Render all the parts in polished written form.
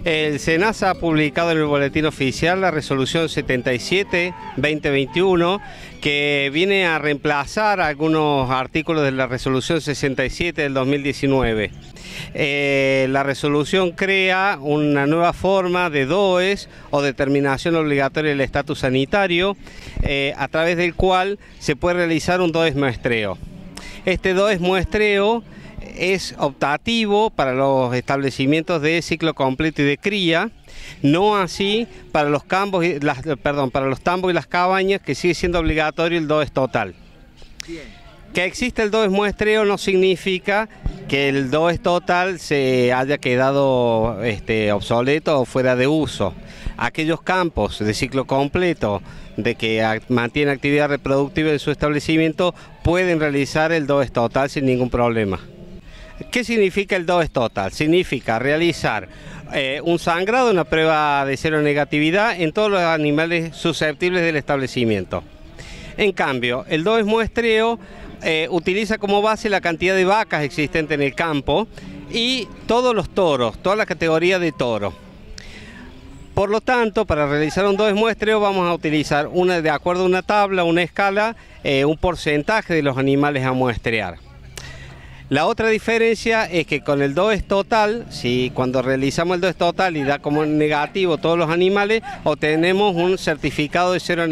El SENASA ha publicado en el Boletín Oficial la resolución 77-2021 que viene a reemplazar algunos artículos de la resolución 67 del 2019. La resolución crea una nueva forma de DOES o determinación obligatoria del estatus sanitario a través del cual se puede realizar un DOES muestreo. Este DOES muestreo es optativo para los establecimientos de ciclo completo y de cría, no así para los tambos y las cabañas, que sigue siendo obligatorio el DOES total. Que existe el DOES muestreo no significa que el DOES total se haya quedado obsoleto o fuera de uso. Aquellos campos de ciclo completo de que mantienen actividad reproductiva en su establecimiento pueden realizar el DOES total sin ningún problema. ¿Qué significa el DOES total? Significa realizar un sangrado, una prueba de seronegatividad en todos los animales susceptibles del establecimiento. En cambio, el DOES muestreo utiliza como base la cantidad de vacas existentes en el campo y todos los toros, toda la categoría de toro. Por lo tanto, para realizar un DOES muestreo vamos a utilizar de acuerdo a una tabla, una escala, un porcentaje de los animales a muestrear. La otra diferencia es que con el DOES total, cuando realizamos el DOES total y da como negativo todos los animales, obtenemos un certificado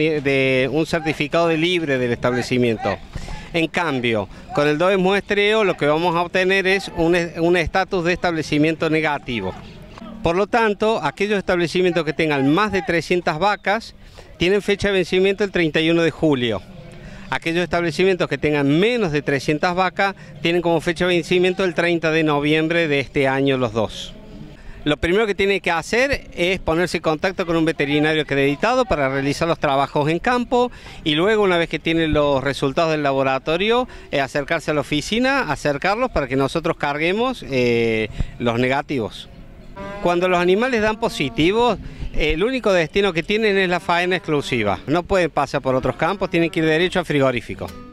de libre del establecimiento. En cambio, con el DOES muestreo lo que vamos a obtener es un estatus de establecimiento negativo. Por lo tanto, aquellos establecimientos que tengan más de 300 vacas tienen fecha de vencimiento el 31 de julio. Aquellos establecimientos que tengan menos de 300 vacas tienen como fecha de vencimiento el 30 de noviembre de este año los dos. Lo primero que tiene que hacer es ponerse en contacto con un veterinario acreditado para realizar los trabajos en campo y luego, una vez que tiene los resultados del laboratorio, acercarse a la oficina, acercarlos para que nosotros carguemos los negativos. Cuando los animales dan positivos, el único destino que tienen es la faena exclusiva. No pueden pasar por otros campos, tienen que ir derecho al frigorífico.